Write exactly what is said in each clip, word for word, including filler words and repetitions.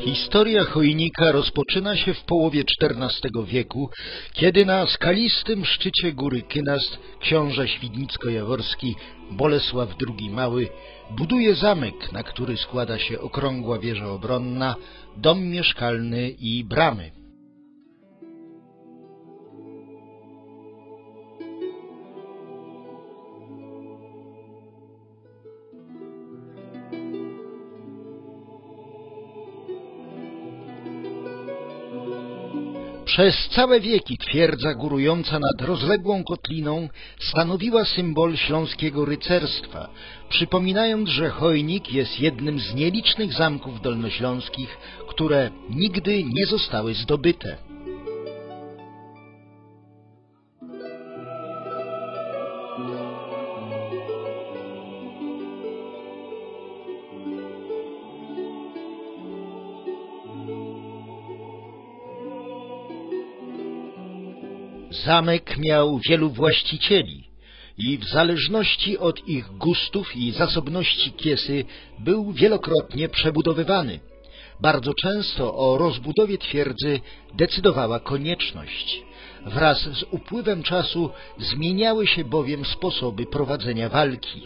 Historia Chojnika rozpoczyna się w połowie czternastego wieku, kiedy na skalistym szczycie góry Kynast książę świdnicko-jaworski Bolesław drugi Mały buduje zamek, na który składa się okrągła wieża obronna, dom mieszkalny i bramy. Przez całe wieki twierdza górująca nad rozległą kotliną stanowiła symbol śląskiego rycerstwa, przypominając, że Chojnik jest jednym z nielicznych zamków dolnośląskich, które nigdy nie zostały zdobyte. Zamek miał wielu właścicieli i w zależności od ich gustów i zasobności kiesy był wielokrotnie przebudowywany. Bardzo często o rozbudowie twierdzy decydowała konieczność. Wraz z upływem czasu zmieniały się bowiem sposoby prowadzenia walki.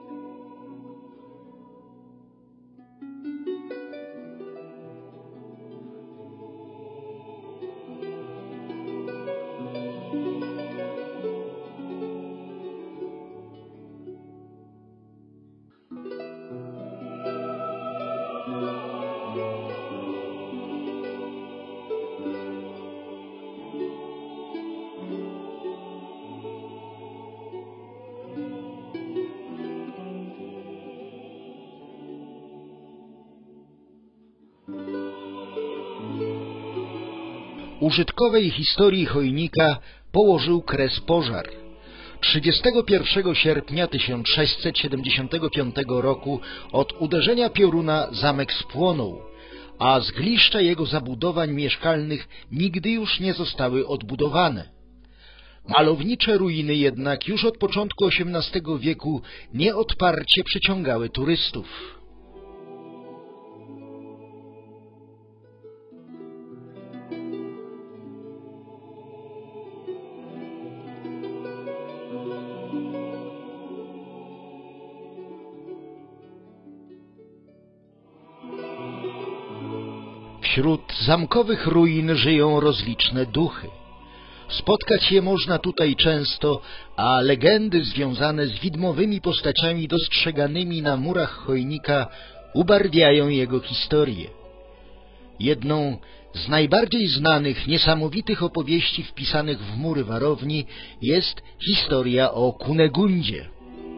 Użytkowej historii Chojnika położył kres pożar. trzydziestego pierwszego sierpnia tysiąc sześćset siedemdziesiątego piątego roku od uderzenia pioruna zamek spłonął, a zgliszcza jego zabudowań mieszkalnych nigdy już nie zostały odbudowane. Malownicze ruiny jednak już od początku osiemnastego wieku nieodparcie przyciągały turystów. Wśród zamkowych ruin żyją rozliczne duchy. Spotkać je można tutaj często, a legendy związane z widmowymi postaciami dostrzeganymi na murach Chojnika ubarwiają jego historię. Jedną z najbardziej znanych, niesamowitych opowieści wpisanych w mury warowni jest historia o Kunegundzie.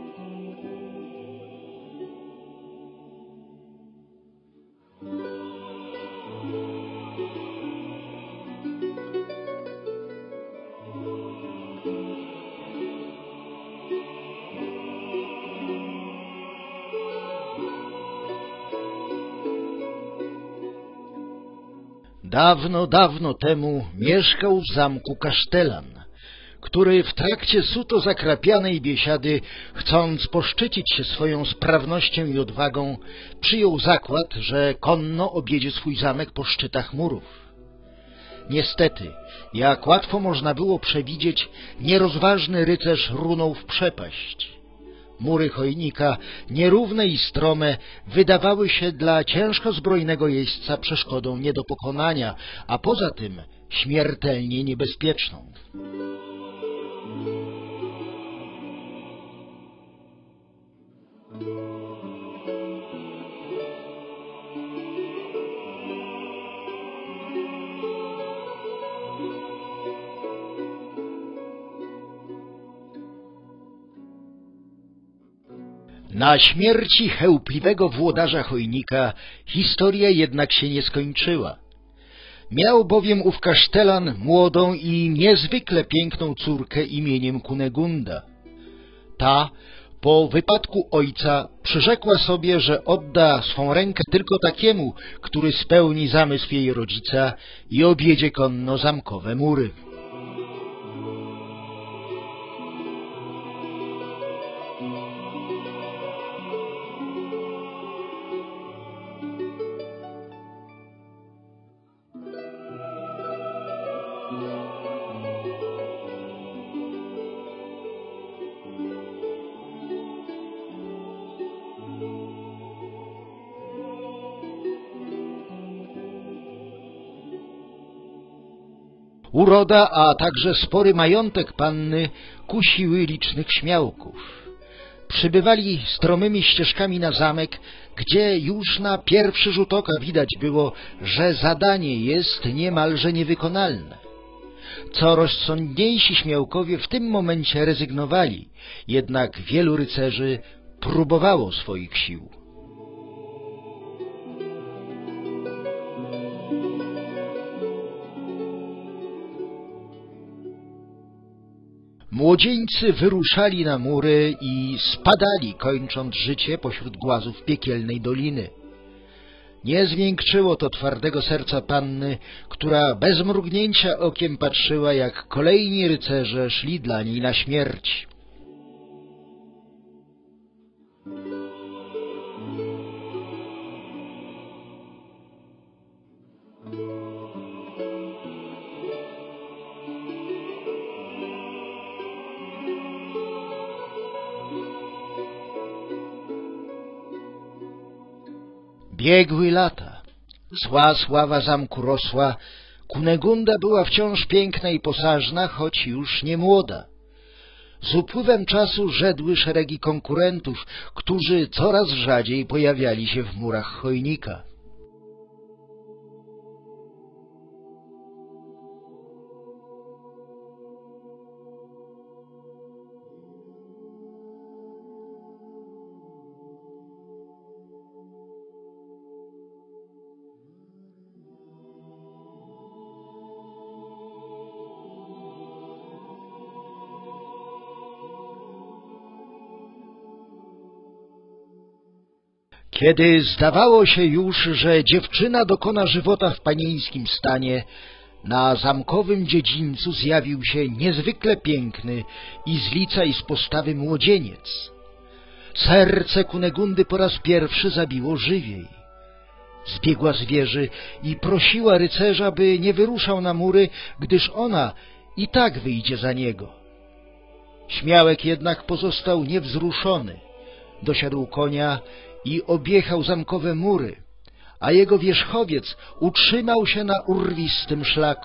Dawno, dawno temu mieszkał w zamku kasztelan, który w trakcie suto zakrapianej biesiady, chcąc poszczycić się swoją sprawnością i odwagą, przyjął zakład, że konno objedzie swój zamek po szczytach murów. Niestety, jak łatwo można było przewidzieć, nierozważny rycerz runął w przepaść. Mury Chojnika, nierówne i strome, wydawały się dla ciężko zbrojnego jeźdźca przeszkodą nie do pokonania, a poza tym śmiertelnie niebezpieczną. Na śmierci chełpliwego włodarza Chojnika historia jednak się nie skończyła. Miał bowiem ów kasztelan młodą i niezwykle piękną córkę imieniem Kunegunda. Ta, po wypadku ojca, przyrzekła sobie, że odda swą rękę tylko takiemu, który spełni zamysł jej rodzica i objedzie konno zamkowe mury. Uroda, a także spory majątek panny kusiły licznych śmiałków. Przybywali stromymi ścieżkami na zamek, gdzie już na pierwszy rzut oka widać było, że zadanie jest niemalże niewykonalne. Co rozsądniejsi śmiałkowie w tym momencie rezygnowali, jednak wielu rycerzy próbowało swoich sił. Młodzieńcy wyruszali na mury i spadali, kończąc życie pośród głazów piekielnej doliny. Nie zmiękczyło to twardego serca panny, która bez mrugnięcia okiem patrzyła, jak kolejni rycerze szli dla niej na śmierć. Biegły lata. Zła sława zamku rosła. Kunegunda była wciąż piękna i posażna, choć już nie młoda. Z upływem czasu żedły szeregi konkurentów, którzy coraz rzadziej pojawiali się w murach Chojnika. Kiedy zdawało się już, że dziewczyna dokona żywota w panieńskim stanie, na zamkowym dziedzińcu zjawił się niezwykle piękny i z lica i z postawy młodzieniec. Serce Kunegundy po raz pierwszy zabiło żywiej. Zbiegła z wieży i prosiła rycerza, by nie wyruszał na mury, gdyż ona i tak wyjdzie za niego. Śmiałek jednak pozostał niewzruszony. Dosiadł konia i objechał zamkowe mury, a jego wierzchowiec utrzymał się na urwistym szlaku.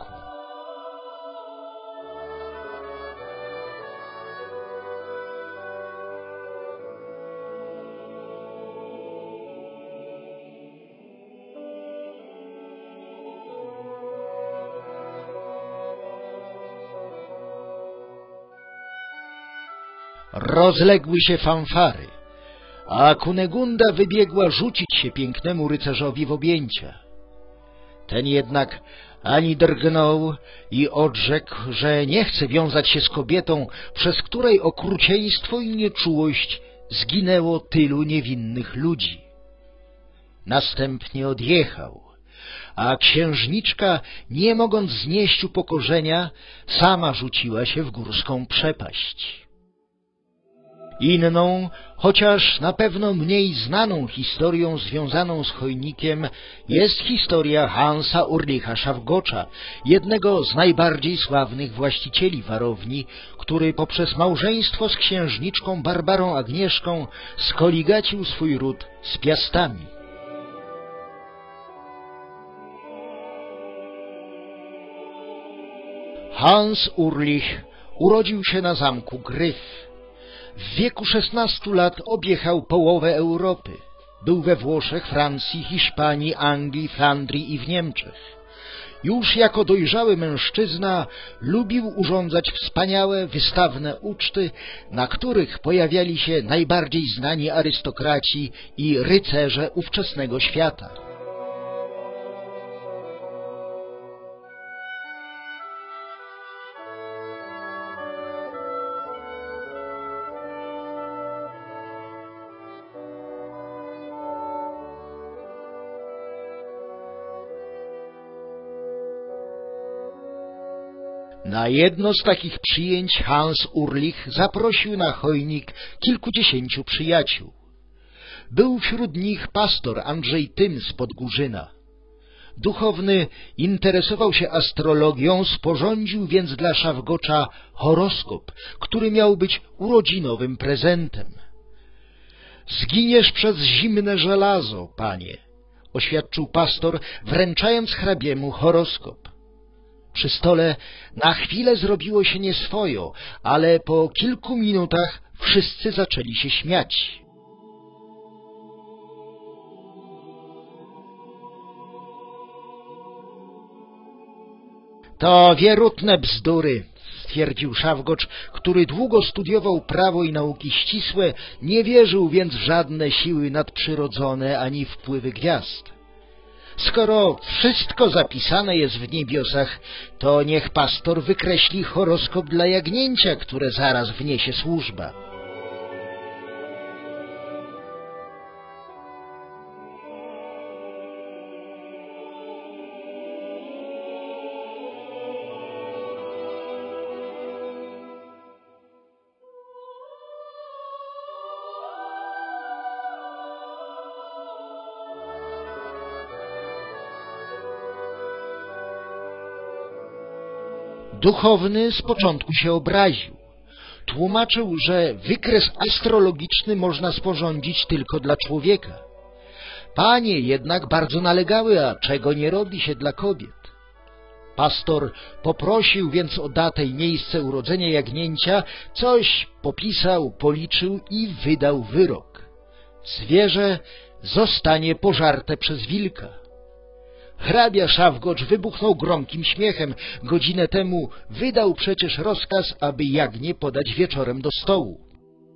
Rozległy się fanfary, a Kunegunda wybiegła rzucić się pięknemu rycerzowi w objęcia. Ten jednak ani drgnął i odrzekł, że nie chce wiązać się z kobietą, przez której okrucieństwo i nieczułość zginęło tylu niewinnych ludzi. Następnie odjechał, a księżniczka, nie mogąc znieść upokorzenia, sama rzuciła się w górską przepaść. Inną, chociaż na pewno mniej znaną historią związaną z Chojnikiem jest historia Hansa Urlicha Szafgocza, jednego z najbardziej sławnych właścicieli warowni, który poprzez małżeństwo z księżniczką Barbarą Agnieszką skoligacił swój ród z Piastami. Hans Urlich urodził się na zamku Gryf. W wieku szesnastu lat objechał połowę Europy. Był we Włoszech, Francji, Hiszpanii, Anglii, Flandrii i w Niemczech. Już jako dojrzały mężczyzna lubił urządzać wspaniałe, wystawne uczty, na których pojawiali się najbardziej znani arystokraci i rycerze ówczesnego świata. Na jedno z takich przyjęć Hans Urlich zaprosił na Chojnik kilkudziesięciu przyjaciół. Był wśród nich pastor Andrzej Tym z Podgórzyna. Duchowny interesował się astrologią, sporządził więc dla Szawgocza horoskop, który miał być urodzinowym prezentem. „Zginiesz przez zimne żelazo, panie”, oświadczył pastor, wręczając hrabiemu horoskop. Przy stole na chwilę zrobiło się nieswojo, ale po kilku minutach wszyscy zaczęli się śmiać. „To wierutne bzdury”, stwierdził Szawgocz, który długo studiował prawo i nauki ścisłe, nie wierzył więc w żadne siły nadprzyrodzone ani wpływy gwiazd. „Skoro wszystko zapisane jest w niebiosach, to niech pastor wykreśli horoskop dla jagnięcia, które zaraz wniesie służba”. Duchowny z początku się obraził. Tłumaczył, że wykres astrologiczny można sporządzić tylko dla człowieka. Panie jednak bardzo nalegały, a czego nie robi się dla kobiet. Pastor poprosił więc o datę i miejsce urodzenia jagnięcia, coś popisał, policzył i wydał wyrok. Zwierzę zostanie pożarte przez wilka. Hrabia Szawgocz wybuchnął gromkim śmiechem. Godzinę temu wydał przecież rozkaz, aby jagnię podać wieczorem do stołu.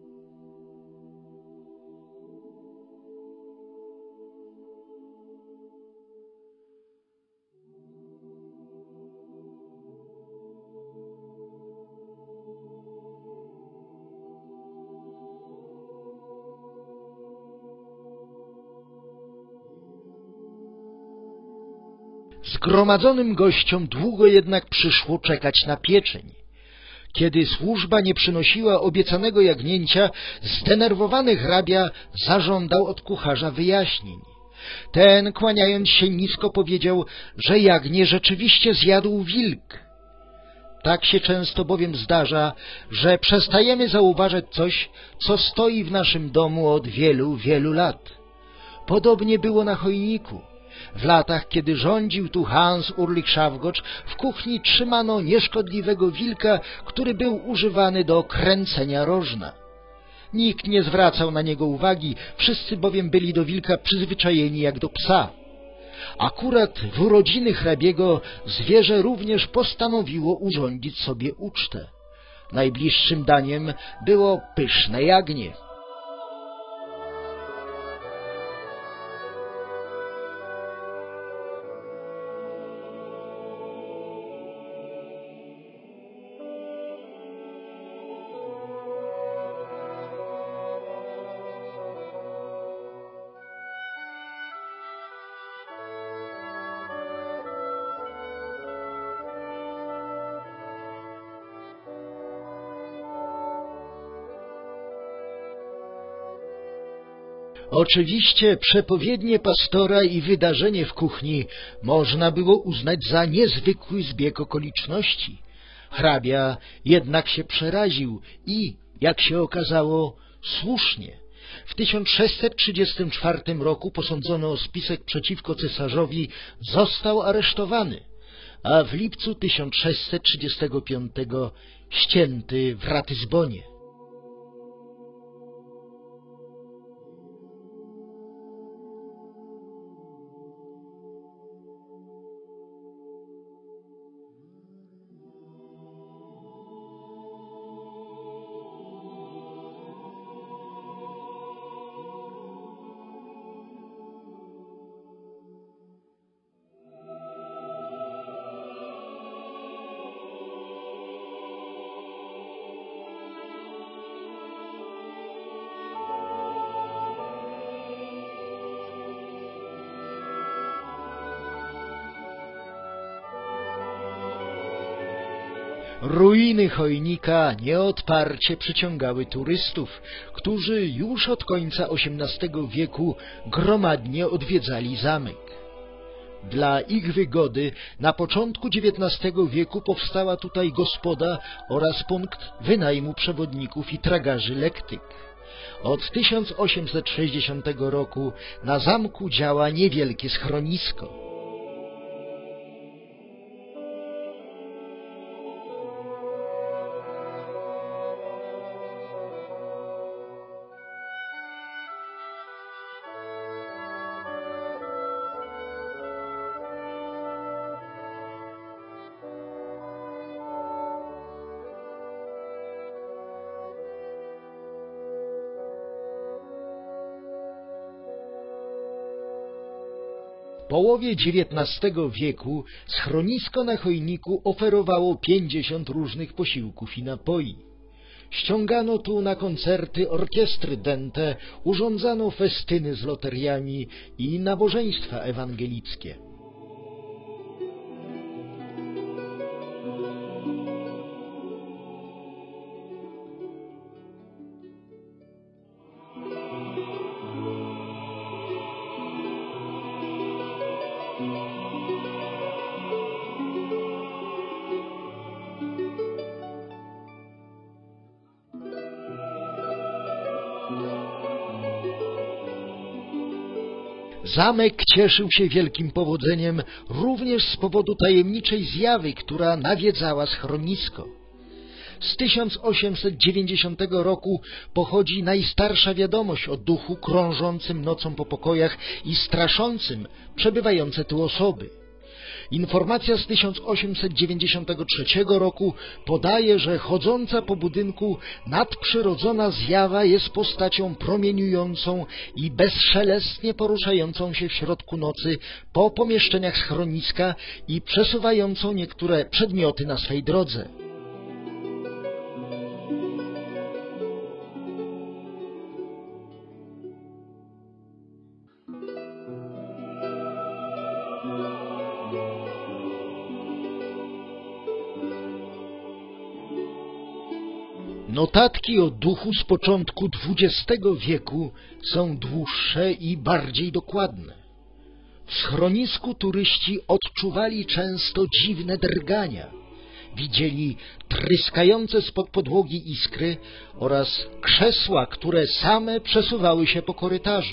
Zgromadzonym gościom długo jednak przyszło czekać na pieczeń. Kiedy służba nie przynosiła obiecanego jagnięcia, zdenerwowany hrabia zażądał od kucharza wyjaśnień. Ten, kłaniając się nisko, powiedział, że jagnię rzeczywiście zjadł wilk. Tak się często bowiem zdarza, że przestajemy zauważać coś, co stoi w naszym domu od wielu, wielu lat. Podobnie było na chojniku. W latach, kiedy rządził tu Hans Ulrich Szawgocz, w kuchni trzymano nieszkodliwego wilka, który był używany do kręcenia rożna. Nikt nie zwracał na niego uwagi, wszyscy bowiem byli do wilka przyzwyczajeni jak do psa. Akurat w urodziny hrabiego zwierzę również postanowiło urządzić sobie ucztę. Najbliższym daniem było pyszne jagnię. Oczywiście przepowiednie pastora i wydarzenie w kuchni można było uznać za niezwykły zbieg okoliczności. Hrabia jednak się przeraził i, jak się okazało, słusznie. W tysiąc sześćset trzydziestym czwartym roku posądzony o spisek przeciwko cesarzowi został aresztowany, a w lipcu tysiąc sześćset trzydziestego piątego ścięty w Ratyzbonie. Ruiny chojnika nieodparcie przyciągały turystów, którzy już od końca osiemnastego wieku gromadnie odwiedzali zamek. Dla ich wygody na początku dziewiętnastego wieku powstała tutaj gospoda oraz punkt wynajmu przewodników i tragarzy lektyk. Od tysiąc osiemset sześćdziesiątego roku na zamku działa niewielkie schronisko. W połowie dziewiętnastego wieku schronisko na Chojniku oferowało pięćdziesiąt różnych posiłków i napoi. Ściągano tu na koncerty orkiestry dęte, urządzano festyny z loteriami i nabożeństwa ewangelickie. Zamek cieszył się wielkim powodzeniem również z powodu tajemniczej zjawy, która nawiedzała schronisko. Z tysiąc osiemset dziewięćdziesiątego roku pochodzi najstarsza wiadomość o duchu krążącym nocą po pokojach i straszącym przebywające tu osoby. Informacja z tysiąc osiemset dziewięćdziesiątego trzeciego roku podaje, że chodząca po budynku nadprzyrodzona zjawa jest postacią promieniującą i bezszelestnie poruszającą się w środku nocy po pomieszczeniach schroniska i przesuwającą niektóre przedmioty na swej drodze. Notatki o duchu z początku dwudziestego wieku są dłuższe i bardziej dokładne. W schronisku turyści odczuwali często dziwne drgania. Widzieli tryskające spod podłogi iskry oraz krzesła, które same przesuwały się po korytarzu.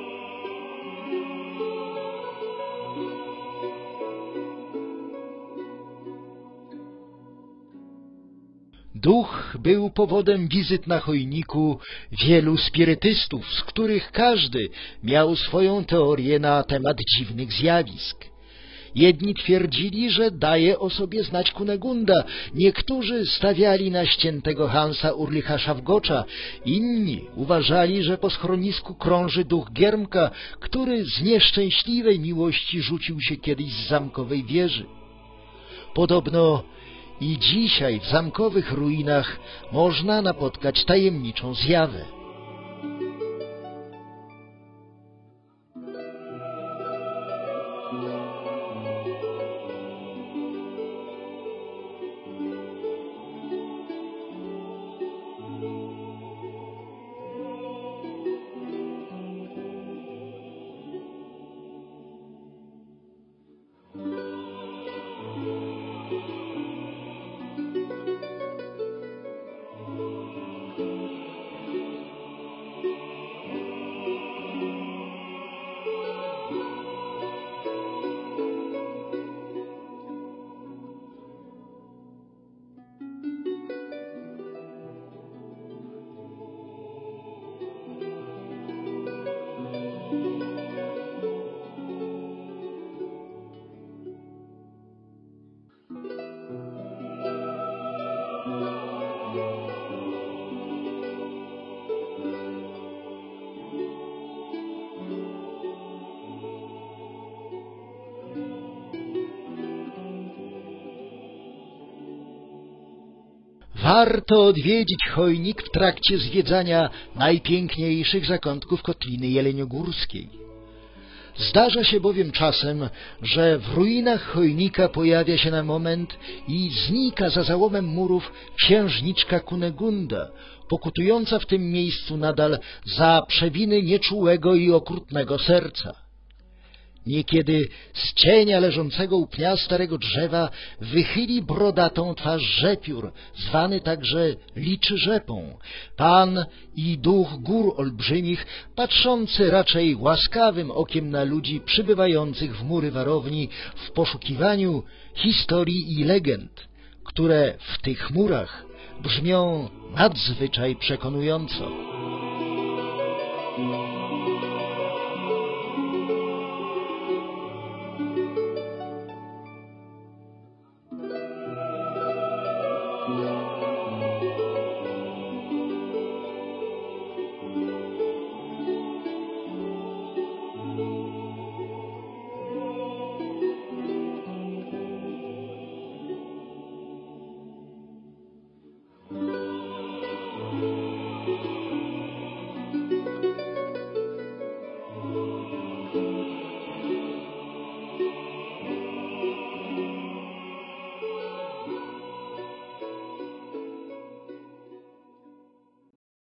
Duch był powodem wizyt na Chojniku wielu spirytystów, z których każdy miał swoją teorię na temat dziwnych zjawisk. Jedni twierdzili, że daje o sobie znać Kunegunda, niektórzy stawiali na ściętego Hansa Urlicha Szawgocza, inni uważali, że po schronisku krąży duch Giermka, który z nieszczęśliwej miłości rzucił się kiedyś z zamkowej wieży. Podobno i dzisiaj w zamkowych ruinach można napotkać tajemniczą zjawę. Warto odwiedzić Chojnik w trakcie zwiedzania najpiękniejszych zakątków Kotliny Jeleniogórskiej. Zdarza się bowiem czasem, że w ruinach Chojnika pojawia się na moment i znika za załomem murów księżniczka Kunegunda, pokutująca w tym miejscu nadal za przewiny nieczułego i okrutnego serca. Niekiedy z cienia leżącego u pnia starego drzewa wychyli brodatą twarz rzepiór, zwany także liczy rzepą. Pan i duch gór olbrzymich, patrzący raczej łaskawym okiem na ludzi przybywających w mury warowni w poszukiwaniu historii i legend, które w tych murach brzmią nadzwyczaj przekonująco.